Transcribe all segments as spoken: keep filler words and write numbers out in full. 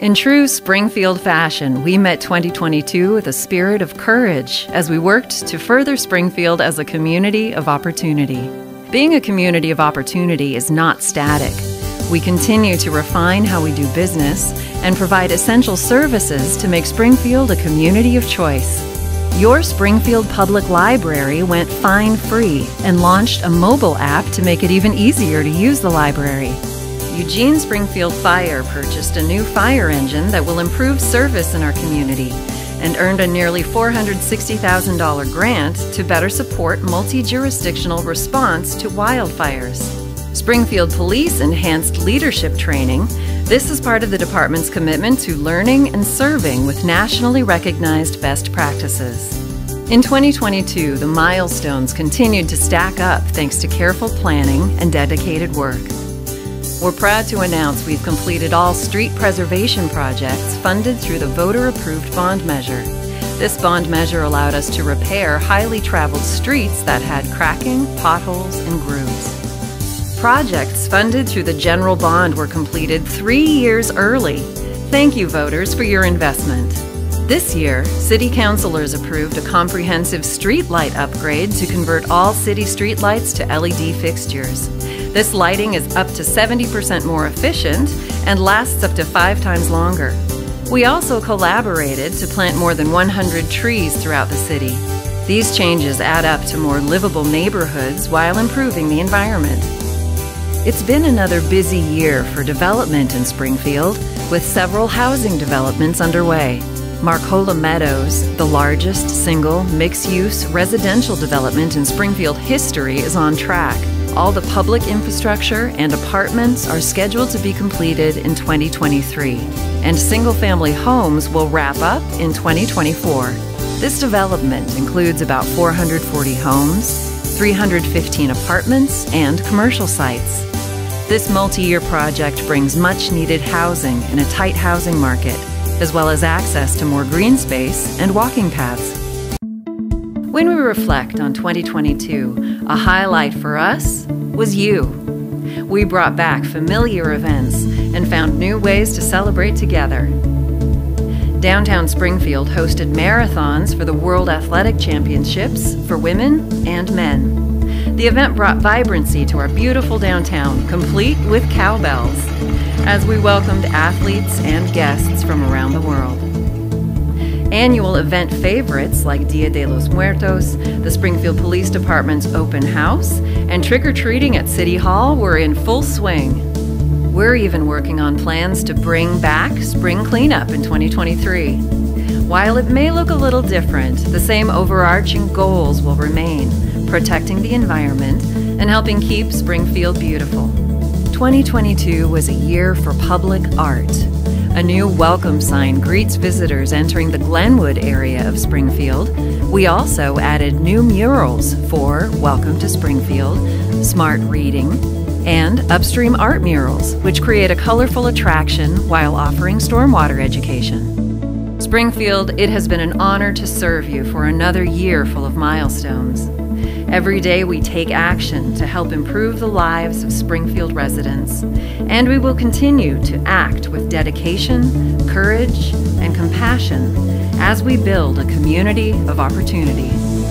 In true Springfield fashion, we met twenty twenty-two with a spirit of courage as we worked to further Springfield as a community of opportunity. Being a community of opportunity is not static. We continue to refine how we do business and provide essential services to make Springfield a community of choice. Your Springfield Public Library went fine-free and launched a mobile app to make it even easier to use the library. Eugene Springfield Fire purchased a new fire engine that will improve service in our community and earned a nearly four hundred sixty thousand dollar grant to better support multi-jurisdictional response to wildfires. Springfield Police enhanced leadership training. This is part of the department's commitment to learning and serving with nationally recognized best practices. In twenty twenty-two, the milestones continued to stack up thanks to careful planning and dedicated work. We're proud to announce we've completed all street preservation projects funded through the voter-approved bond measure. This bond measure allowed us to repair highly traveled streets that had cracking, potholes, and grooves. Projects funded through the general bond were completed three years early. Thank you, voters, for your investment. This year, City Councilors approved a comprehensive street light upgrade to convert all city street lights to L E D fixtures. This lighting is up to seventy percent more efficient and lasts up to five times longer. We also collaborated to plant more than one hundred trees throughout the city. These changes add up to more livable neighborhoods while improving the environment. It's been another busy year for development in Springfield, with several housing developments underway. Marcola Meadows, the largest single mixed-use residential development in Springfield history, is on track. All the public infrastructure and apartments are scheduled to be completed in twenty twenty-three, and single-family homes will wrap up in twenty twenty-four. This development includes about four hundred forty homes, three hundred fifteen apartments, and commercial sites. This multi-year project brings much-needed housing in a tight housing market, as well as access to more green space and walking paths. When we reflect on twenty twenty-two, a highlight for us was you. We brought back familiar events and found new ways to celebrate together. Downtown Springfield hosted marathons for the World Athletic Championships for women and men. The event brought vibrancy to our beautiful downtown, complete with cowbells, as we welcomed athletes and guests from around the world. Annual event favorites like Dia de los Muertos, the Springfield Police Department's open house, and trick-or-treating at City Hall were in full swing. We're even working on plans to bring back spring cleanup in twenty twenty-three. While it may look a little different, the same overarching goals will remain: protecting the environment and helping keep Springfield beautiful. twenty twenty-two was a year for public art. A new welcome sign greets visitors entering the Glenwood area of Springfield. We also added new murals for Welcome to Springfield, Smart Reading, and Upstream Art murals, which create a colorful attraction while offering stormwater education. Springfield, it has been an honor to serve you for another year full of milestones. Every day we take action to help improve the lives of Springfield residents, and we will continue to act with dedication, courage, and compassion as we build a community of opportunity.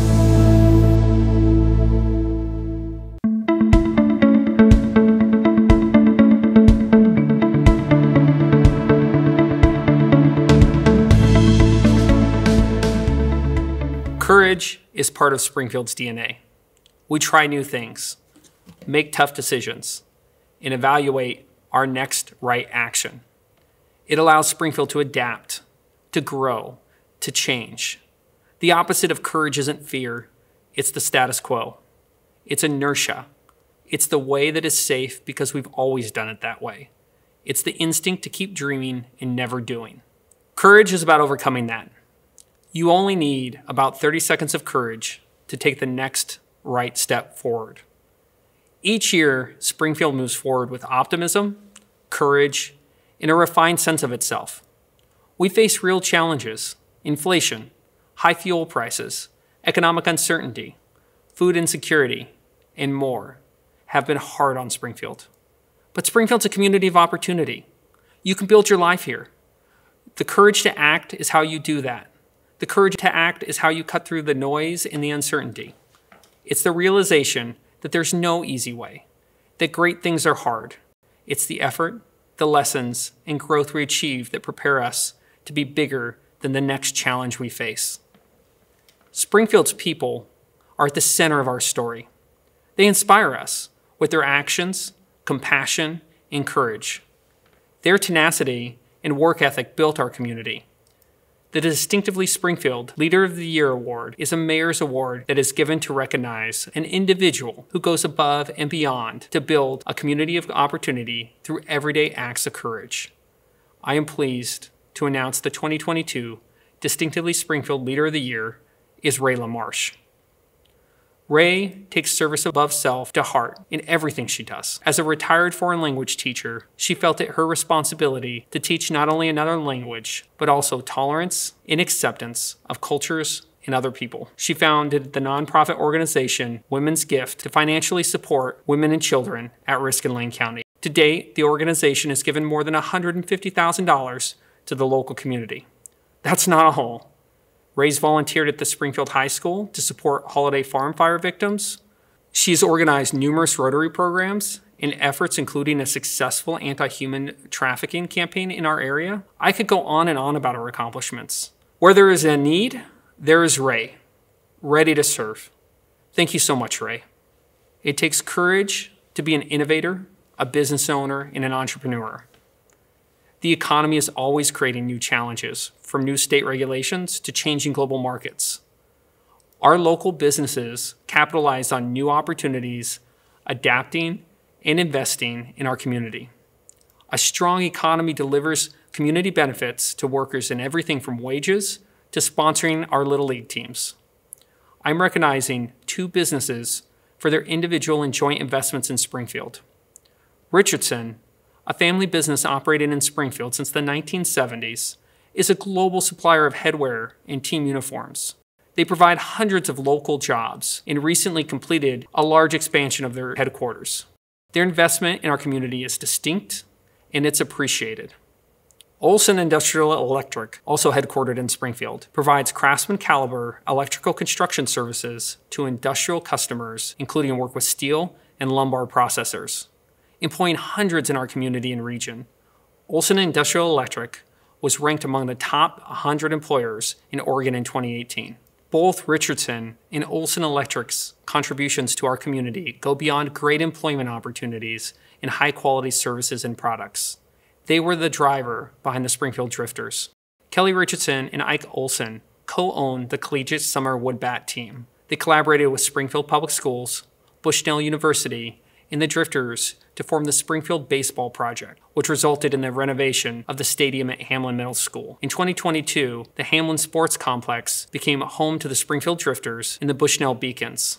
Courage is part of Springfield's D N A. We try new things, make tough decisions, and evaluate our next right action. It allows Springfield to adapt, to grow, to change. The opposite of courage isn't fear, it's the status quo. It's inertia. It's the way that is safe because we've always done it that way. It's the instinct to keep dreaming and never doing. Courage is about overcoming that. You only need about thirty seconds of courage to take the next right step forward. Each year, Springfield moves forward with optimism, courage, and a refined sense of itself. We face real challenges: inflation, high fuel prices, economic uncertainty, food insecurity, and more have been hard on Springfield. But Springfield's a community of opportunity. You can build your life here. The courage to act is how you do that. The courage to act is how you cut through the noise and the uncertainty. It's the realization that there's no easy way, that great things are hard. It's the effort, the lessons, and growth we achieve that prepare us to be bigger than the next challenge we face. Springfield's people are at the center of our story. They inspire us with their actions, compassion, and courage. Their tenacity and work ethic built our community. The Distinctively Springfield Leader of the Year Award is a mayor's award that is given to recognize an individual who goes above and beyond to build a community of opportunity through everyday acts of courage. I am pleased to announce the twenty twenty-two Distinctively Springfield Leader of the Year is Ray LaMarche. Ray takes service above self to heart in everything she does. As a retired foreign language teacher, she felt it her responsibility to teach not only another language, but also tolerance and acceptance of cultures and other people. She founded the nonprofit organization Women's Gift to financially support women and children at risk in Lane County. To date, the organization has given more than one hundred fifty thousand dollars to the local community. That's not all. Ray's volunteered at the Springfield High School to support holiday farm fire victims. She's organized numerous Rotary programs and efforts, including a successful anti-human trafficking campaign in our area. I could go on and on about her accomplishments. Where there is a need, there is Ray, ready to serve. Thank you so much, Ray. It takes courage to be an innovator, a business owner, and an entrepreneur. The economy is always creating new challenges, from new state regulations to changing global markets. Our local businesses capitalize on new opportunities, adapting and investing in our community. A strong economy delivers community benefits to workers in everything from wages to sponsoring our Little League teams. I'm recognizing two businesses for their individual and joint investments in Springfield. Richardson, a family business operated in Springfield since the nineteen seventies, is a global supplier of headwear and team uniforms. They provide hundreds of local jobs and recently completed a large expansion of their headquarters. Their investment in our community is distinct and it's appreciated. Olson Industrial Electric, also headquartered in Springfield, provides craftsman caliber electrical construction services to industrial customers, including work with steel and lumber processors. Employing hundreds in our community and region, Olson Industrial Electric was ranked among the top one hundred employers in Oregon in twenty eighteen. Both Richardson and Olson Electric's contributions to our community go beyond great employment opportunities and high-quality services and products. They were the driver behind the Springfield Drifters. Kelly Richardson and Ike Olson co-owned the Collegiate Summer Woodbat team. They collaborated with Springfield Public Schools, Bushnell University, and the Drifters to form the Springfield Baseball Project, which resulted in the renovation of the stadium at Hamlin Middle School. In twenty twenty-two, the Hamlin Sports Complex became home to the Springfield Drifters and the Bushnell Beacons.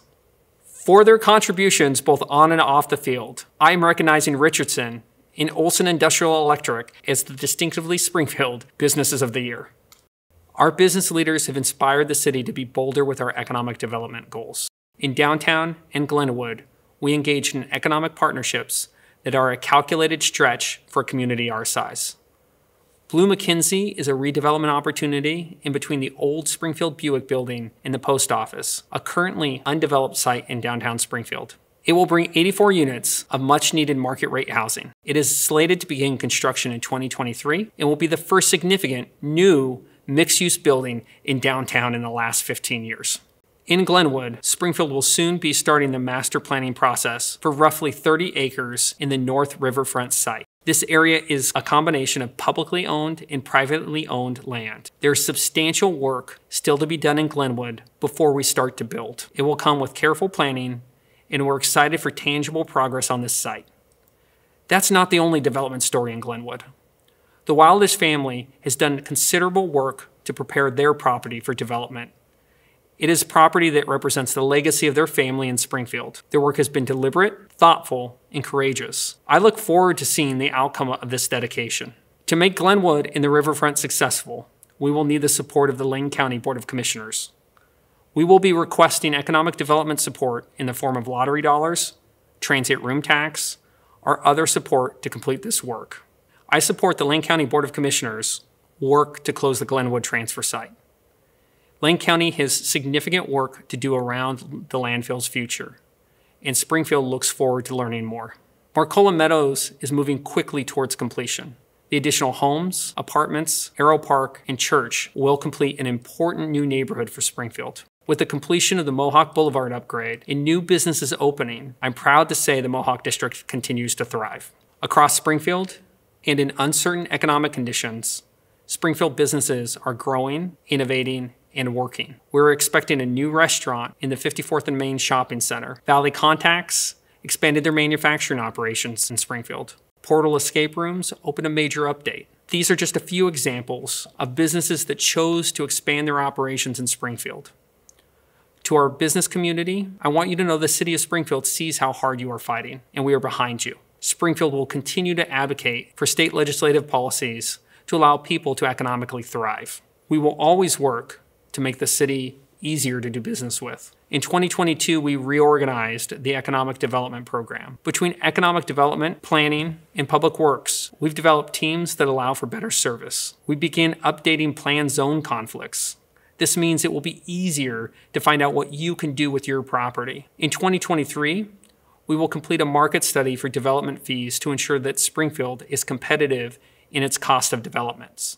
For their contributions both on and off the field, I am recognizing Richardson and Olson Industrial Electric as the Distinctively Springfield Businesses of the Year. Our business leaders have inspired the city to be bolder with our economic development goals. In downtown and Glenwood, we engaged in economic partnerships that are a calculated stretch for a community our size. Blue McKinsey is a redevelopment opportunity in between the old Springfield Buick building and the post office, a currently undeveloped site in downtown Springfield. It will bring eighty-four units of much-needed market-rate housing. It is slated to begin construction in twenty twenty-three and will be the first significant new mixed-use building in downtown in the last fifteen years. In Glenwood, Springfield will soon be starting the master planning process for roughly thirty acres in the North Riverfront site. This area is a combination of publicly owned and privately owned land. There's substantial work still to be done in Glenwood before we start to build. It will come with careful planning, and we're excited for tangible progress on this site. That's not the only development story in Glenwood. The Wildish family has done considerable work to prepare their property for development. It is property that represents the legacy of their family in Springfield. Their work has been deliberate, thoughtful, and courageous. I look forward to seeing the outcome of this dedication. To make Glenwood and the Riverfront successful, we will need the support of the Lane County Board of Commissioners. We will be requesting economic development support in the form of lottery dollars, transient room tax, or other support to complete this work. I support the Lane County Board of Commissioners work to close the Glenwood transfer site. Lane County has significant work to do around the landfill's future, and Springfield looks forward to learning more. Marcola Meadows is moving quickly towards completion. The additional homes, apartments, Aero Park, and church will complete an important new neighborhood for Springfield. With the completion of the Mohawk Boulevard upgrade and new businesses opening, I'm proud to say the Mohawk District continues to thrive. Across Springfield, and in uncertain economic conditions, Springfield businesses are growing, innovating, and working. We're expecting a new restaurant in the fifty-fourth and Main Shopping Center. Valley Contacts expanded their manufacturing operations in Springfield. Portal Escape Rooms opened a major update. These are just a few examples of businesses that chose to expand their operations in Springfield. To our business community, I want you to know the City of Springfield sees how hard you are fighting, and we are behind you. Springfield will continue to advocate for state legislative policies to allow people to economically thrive. We will always work to make the city easier to do business with. In twenty twenty-two, we reorganized the Economic Development Program. Between economic development, planning, and public works, we've developed teams that allow for better service. We began updating plan zone conflicts. This means it will be easier to find out what you can do with your property. In twenty twenty-three, we will complete a market study for development fees to ensure that Springfield is competitive in its cost of developments.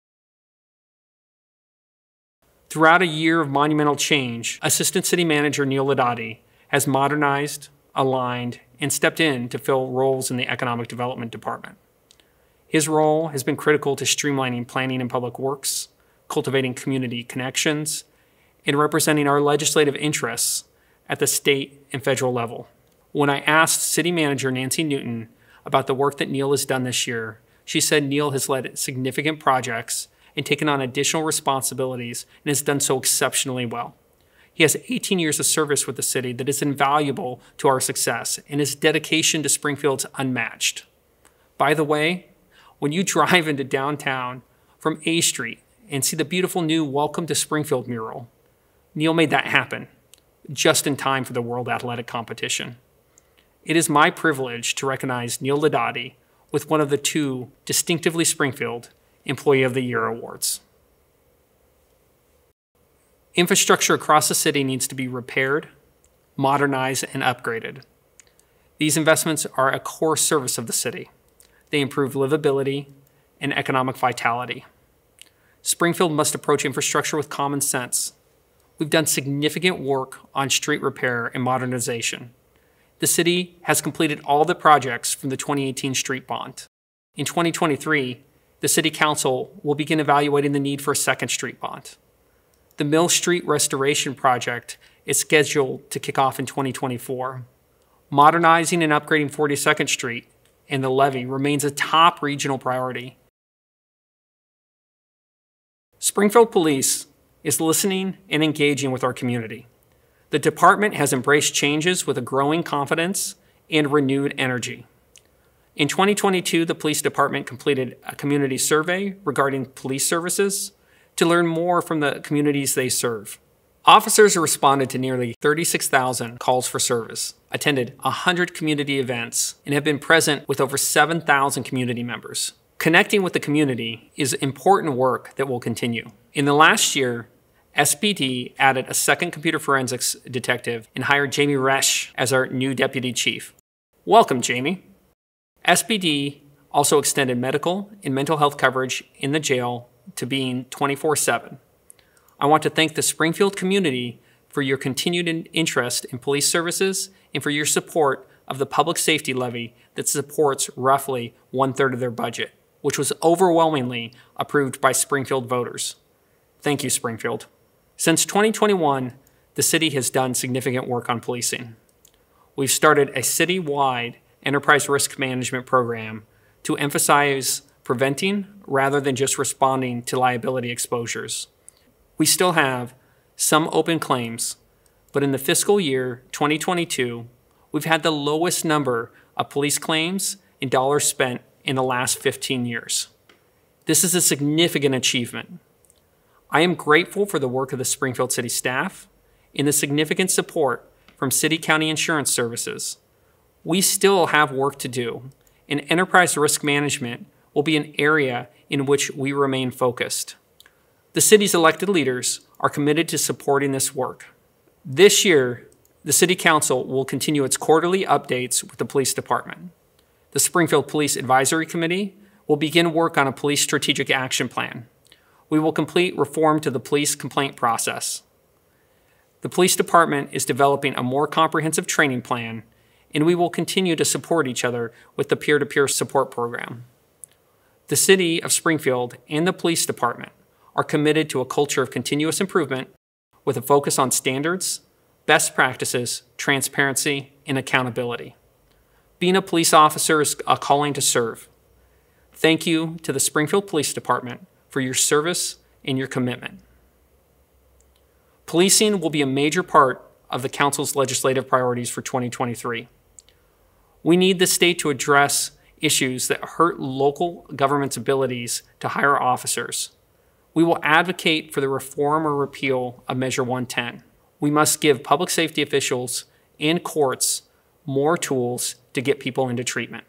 Throughout a year of monumental change, Assistant City Manager Neil Ladati has modernized, aligned, and stepped in to fill roles in the Economic Development Department. His role has been critical to streamlining planning and public works, cultivating community connections, and representing our legislative interests at the state and federal level. When I asked City Manager Nancy Newton about the work that Neil has done this year, she said Neil has led significant projects and taken on additional responsibilities and has done so exceptionally well. He has eighteen years of service with the city that is invaluable to our success, and his dedication to Springfield's unmatched. By the way, when you drive into downtown from A Street and see the beautiful new Welcome to Springfield mural, Neil made that happen just in time for the World Athletic Competition. It is my privilege to recognize Neil Ladati with one of the two distinctively Springfield Employee of the Year awards. Infrastructure across the city needs to be repaired, modernized, and upgraded. These investments are a core service of the city. They improve livability and economic vitality. Springfield must approach infrastructure with common sense. We've done significant work on street repair and modernization. The city has completed all the projects from the twenty eighteen street bond. In twenty twenty-three, the City Council will begin evaluating the need for a second street bond. The Mill Street Restoration Project is scheduled to kick off in twenty twenty-four. Modernizing and upgrading forty-second Street and the levee remains a top regional priority. Springfield Police is listening and engaging with our community. The department has embraced changes with a growing confidence and renewed energy. In twenty twenty-two, the police department completed a community survey regarding police services to learn more from the communities they serve. Officers responded to nearly thirty-six thousand calls for service, attended one hundred community events, and have been present with over seven thousand community members. Connecting with the community is important work that will continue. In the last year, S P D added a second computer forensics detective and hired Jamie Resch as our new deputy chief. Welcome, Jamie. S P D also extended medical and mental health coverage in the jail to being twenty-four seven. I want to thank the Springfield community for your continued interest in police services and for your support of the public safety levy that supports roughly one-third of their budget, which was overwhelmingly approved by Springfield voters. Thank you, Springfield. Since twenty twenty-one, the city has done significant work on policing. We've started a city-wide enterprise risk management program to emphasize preventing rather than just responding to liability exposures. We still have some open claims, but in the fiscal year twenty twenty-two, we've had the lowest number of police claims and dollars spent in the last fifteen years. This is a significant achievement. I am grateful for the work of the Springfield City staff and the significant support from City County Insurance Services. We still have work to do, and enterprise risk management will be an area in which we remain focused. The city's elected leaders are committed to supporting this work. This year, the City Council will continue its quarterly updates with the Police Department. The Springfield Police Advisory Committee will begin work on a police strategic action plan. We will complete reform to the police complaint process. The Police Department is developing a more comprehensive training plan, and we will continue to support each other with the peer-to-peer support program. The City of Springfield and the Police Department are committed to a culture of continuous improvement with a focus on standards, best practices, transparency, and accountability. Being a police officer is a calling to serve. Thank you to the Springfield Police Department for your service and your commitment. Policing will be a major part of the Council's legislative priorities for twenty twenty-three. We need the state to address issues that hurt local government's abilities to hire officers. We will advocate for the reform or repeal of Measure one ten. We must give public safety officials and courts more tools to get people into treatment.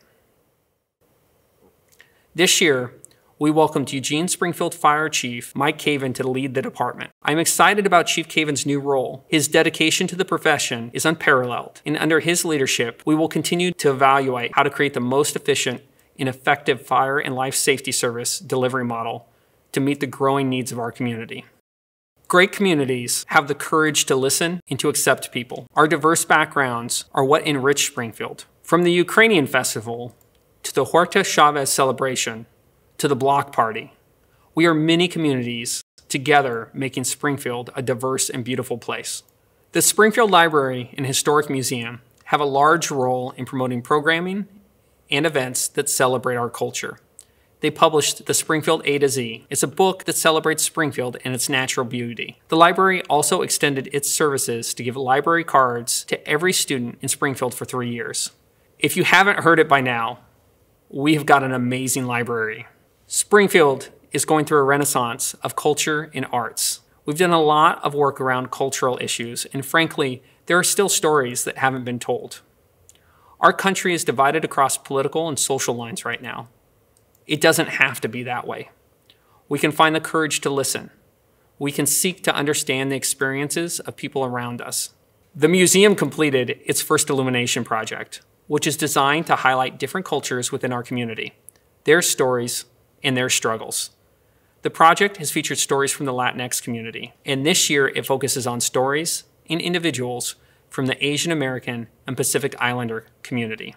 This year, we welcomed Eugene Springfield Fire Chief Mike Caven to lead the department. I'm excited about Chief Caven's new role. His dedication to the profession is unparalleled, and under his leadership, we will continue to evaluate how to create the most efficient and effective fire and life safety service delivery model to meet the growing needs of our community. Great communities have the courage to listen and to accept people. Our diverse backgrounds are what enrich Springfield. From the Ukrainian festival to the Huerta Chavez celebration to the block party, we are many communities together making Springfield a diverse and beautiful place. The Springfield Library and Historic Museum have a large role in promoting programming and events that celebrate our culture. They published The Springfield A to Z. It's a book that celebrates Springfield and its natural beauty. The library also extended its services to give library cards to every student in Springfield for three years. If you haven't heard it by now, we have got an amazing library. Springfield is going through a renaissance of culture and arts. We've done a lot of work around cultural issues, and frankly, there are still stories that haven't been told. Our country is divided across political and social lines right now. It doesn't have to be that way. We can find the courage to listen. We can seek to understand the experiences of people around us. The museum completed its first illumination project, which is designed to highlight different cultures within our community, their stories, and their struggles. The project has featured stories from the Latinx community, and this year it focuses on stories and individuals from the Asian American and Pacific Islander community.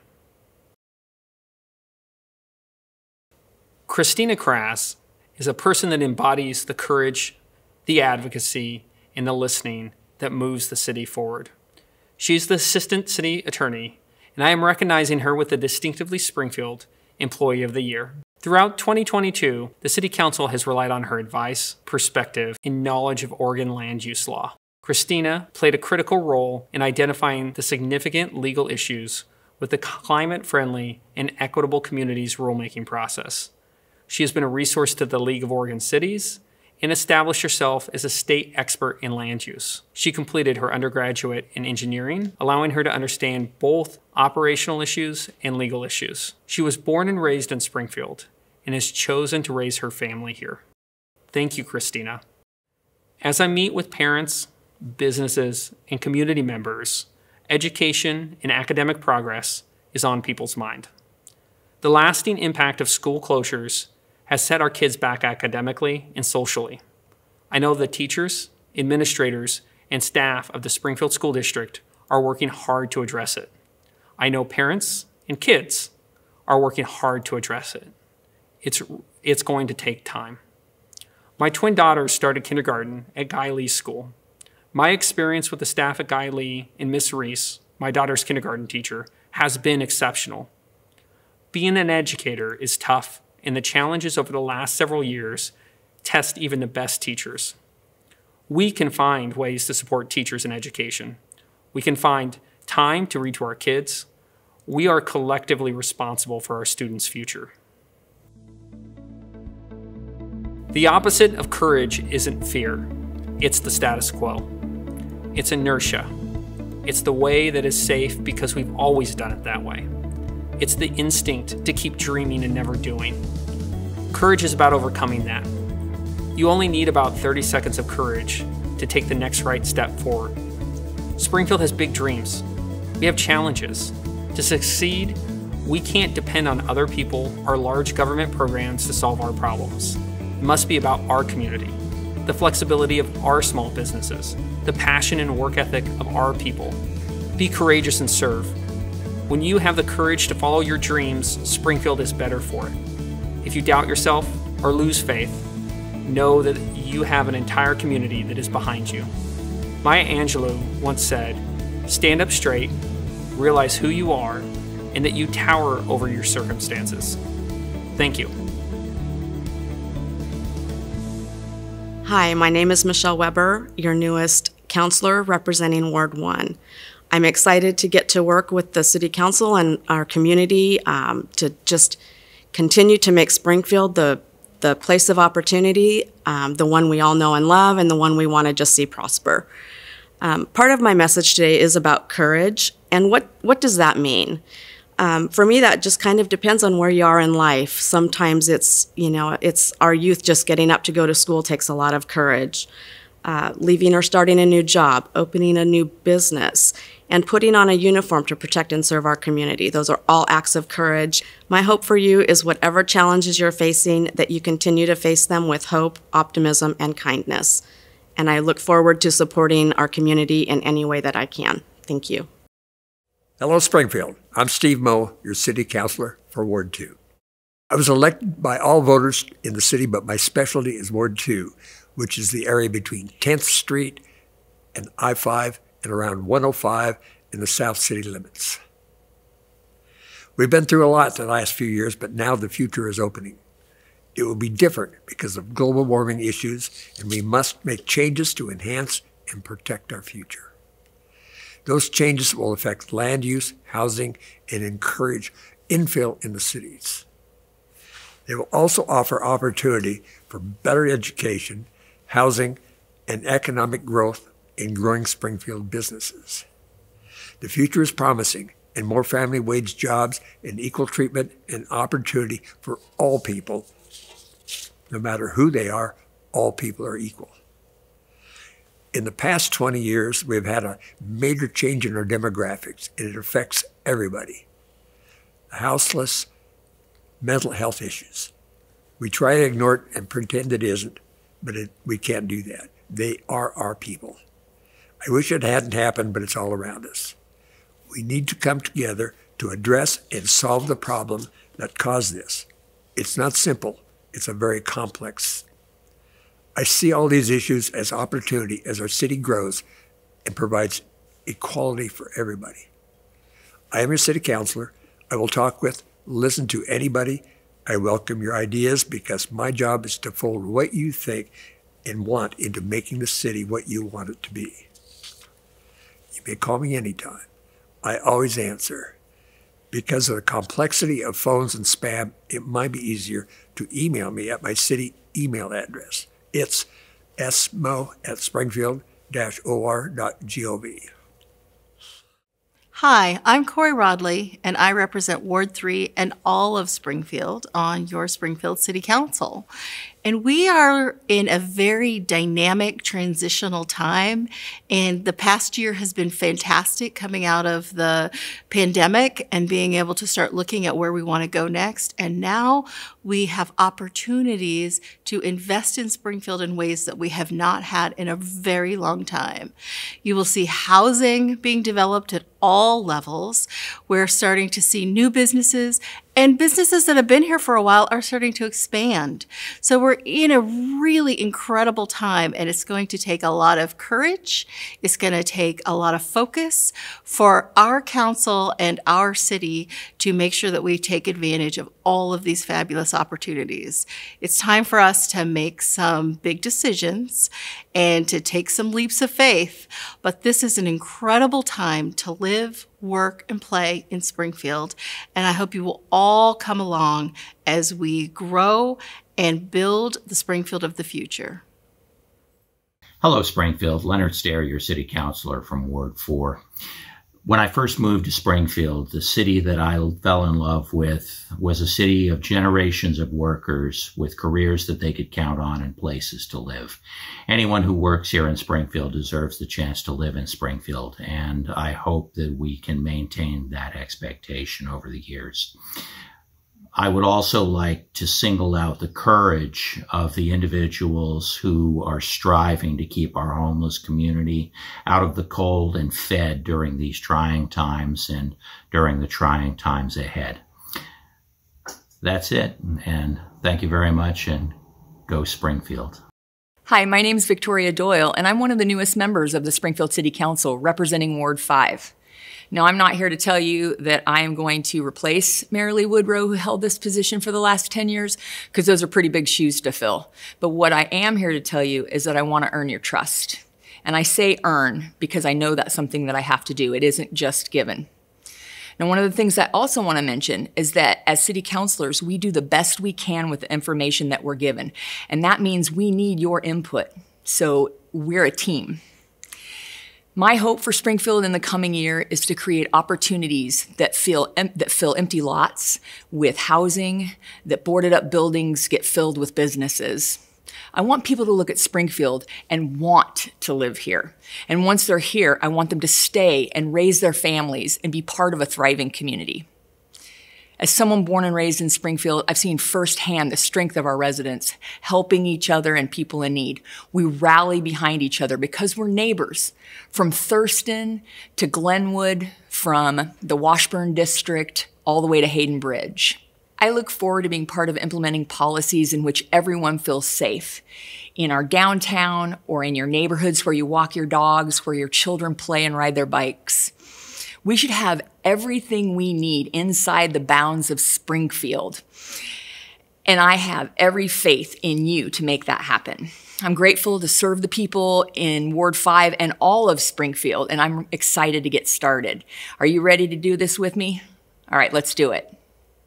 Christina Crass is a person that embodies the courage, the advocacy, and the listening that moves the city forward. She's the Assistant City Attorney, and I am recognizing her with the Distinctively Springfield Employee of the Year. Throughout twenty twenty-two, the City Council has relied on her advice, perspective, and knowledge of Oregon land use law. Christina played a critical role in identifying the significant legal issues with the climate-friendly and equitable communities rulemaking process. She has been a resource to the League of Oregon Cities and established herself as a state expert in land use. She completed her undergraduate in engineering, allowing her to understand both operational issues and legal issues. She was born and raised in Springfield and has chosen to raise her family here. Thank you, Christina. As I meet with parents, businesses, and community members, education and academic progress is on people's mind. The lasting impact of school closures has set our kids back academically and socially. I know the teachers, administrators, and staff of the Springfield School District are working hard to address it. I know parents and kids are working hard to address it. It's, it's going to take time. My twin daughters started kindergarten at Guy Lee School. My experience with the staff at Guy Lee and Miss Reese, my daughter's kindergarten teacher, has been exceptional. Being an educator is tough, and the challenges over the last several years test even the best teachers. We can find ways to support teachers in education. We can find time to read to our kids. We are collectively responsible for our students' future. The opposite of courage isn't fear. It's the status quo. It's inertia. It's the way that is safe because we've always done it that way. It's the instinct to keep dreaming and never doing. Courage is about overcoming that. You only need about thirty seconds of courage to take the next right step forward. Springfield has big dreams. We have challenges. To succeed, we can't depend on other people or large government programs to solve our problems. It must be about our community, the flexibility of our small businesses, the passion and work ethic of our people. Be courageous and serve. When you have the courage to follow your dreams, Springfield is better for it. If you doubt yourself or lose faith, know that you have an entire community that is behind you. Maya Angelou once said, "Stand up straight, realize who you are, and that you tower over your circumstances." Thank you. Hi, my name is Michelle Weber, your newest counselor representing Ward one. I'm excited to get to work with the City Council and our community um, to just continue to make Springfield the, the place of opportunity, um, the one we all know and love, and the one we want to just see prosper. Um, part of my message today is about courage, and what, what does that mean? Um, for me, that just kind of depends on where you are in life. Sometimes it's, you know, it's our youth just getting up to go to school takes a lot of courage. Uh, leaving or starting a new job, opening a new business, and putting on a uniform to protect and serve our community. Those are all acts of courage. My hope for you is whatever challenges you're facing, that you continue to face them with hope, optimism, and kindness. And I look forward to supporting our community in any way that I can. Thank you. Hello, Springfield. I'm Steve Moe, your city councilor for Ward two. I was elected by all voters in the city, but my specialty is Ward two, which is the area between tenth Street and I five and around one oh five in the South City limits. We've been through a lot the last few years, but now the future is opening. It will be different because of global warming issues, and we must make changes to enhance and protect our future. Those changes will affect land use, housing, and encourage infill in the cities. They will also offer opportunity for better education, housing, and economic growth in growing Springfield businesses. The future is promising, and more family wage jobs and equal treatment and opportunity for all people. No matter who they are, all people are equal. In the past twenty years, we've had a major change in our demographics, and it affects everybody. Houseless, mental health issues. We try to ignore it and pretend it isn't, but it, we can't do that. They are our people. I wish it hadn't happened, but it's all around us. We need to come together to address and solve the problem that caused this. It's not simple. It's a very complex. I see all these issues as opportunity as our city grows and provides equality for everybody. I am your city councilor. I will talk with, listen to anybody. I welcome your ideas because my job is to fold what you think and want into making the city what you want it to be. You may call me anytime. I always answer. Because of the complexity of phones and spam, it might be easier to email me at my city email address. It's smo at springfield dash o r dot gov. Hi, I'm Corey Rodley, and I represent Ward three and all of Springfield on your Springfield City Council. And we are in a very dynamic transitional time, and the past year has been fantastic coming out of the pandemic and being able to start looking at where we want to go next. And now we have opportunities to invest in Springfield in ways that we have not had in a very long time. You will see housing being developed at all levels. We're starting to see new businesses, and businesses that have been here for a while are starting to expand. So we're in a really incredible time, and it's going to take a lot of courage. It's going to take a lot of focus for our council and our city to make sure that we take advantage of all of these fabulous opportunities. It's time for us to make some big decisions and to take some leaps of faith, but this is an incredible time to live, work, and play in Springfield, and I hope you will all come along as we grow and build the Springfield of the future. Hello, Springfield. Leonard Stair, your city councilor from Ward four. When I first moved to Springfield, the city that I fell in love with was a city of generations of workers with careers that they could count on and places to live. Anyone who works here in Springfield deserves the chance to live in Springfield, and I hope that we can maintain that expectation over the years. I would also like to single out the courage of the individuals who are striving to keep our homeless community out of the cold and fed during these trying times and during the trying times ahead. That's it, and thank you very much, and go Springfield. Hi, my name is Victoria Doyle, and I'm one of the newest members of the Springfield City Council representing Ward five. Now, I'm not here to tell you that I am going to replace Mary Lee Woodrow, who held this position for the last ten years, because those are pretty big shoes to fill. But what I am here to tell you is that I want to earn your trust. And I say earn because I know that's something that I have to do. It isn't just given. Now, one of the things I also want to mention is that as city councilors, we do the best we can with the information that we're given. And that means we need your input. So we're a team. My hope for Springfield in the coming year is to create opportunities that fill, em that fill empty lots with housing, that boarded up buildings get filled with businesses. I want people to look at Springfield and want to live here. And once they're here, I want them to stay and raise their families and be part of a thriving community. As someone born and raised in Springfield, I've seen firsthand the strength of our residents, helping each other and people in need. We rally behind each other because we're neighbors. From Thurston to Glenwood, from the Washburn District, all the way to Hayden Bridge. I look forward to being part of implementing policies in which everyone feels safe. In our downtown or in your neighborhoods where you walk your dogs, where your children play and ride their bikes. We should have everything we need inside the bounds of Springfield. And I have every faith in you to make that happen. I'm grateful to serve the people in Ward five and all of Springfield, and I'm excited to get started. Are you ready to do this with me? All right, let's do it.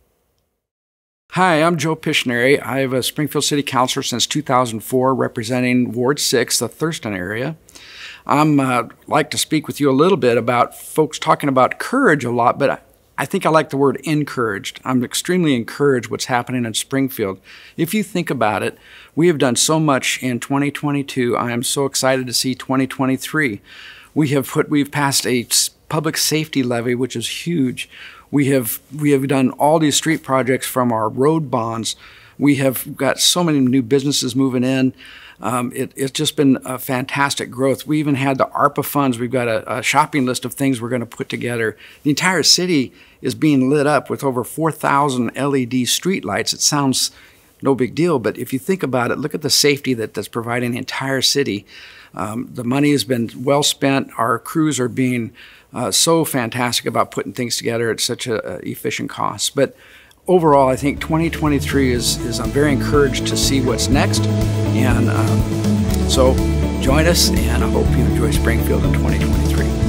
Hi, I'm Joe Pishneri. I'm a Springfield City Councilor since two thousand four, representing Ward six, the Thurston area. I'm uh, like to speak with you a little bit about folks talking about courage a lot, but I, I think I like the word encouraged. I'm extremely encouraged what's happening in Springfield. If you think about it, we have done so much in twenty twenty-two. I am so excited to see twenty twenty-three. We have put, we've passed a public safety levy, which is huge. We have, we have done all these street projects from our road bonds. We have got so many new businesses moving in. Um, it, it's just been a fantastic growth. We even had the ARPA funds. We've got a, a shopping list of things we're going to put together. The entire city is being lit up with over four thousand L E D street lights. It sounds no big deal, but if you think about it, look at the safety that, that's providing the entire city. Um, the money has been well spent. Our crews are being uh, so fantastic about putting things together at such a, a efficient cost. But overall, I think twenty twenty-three is, is I'm very encouraged to see what's next. And um, so join us, and I hope you enjoy Springfield in twenty twenty-three.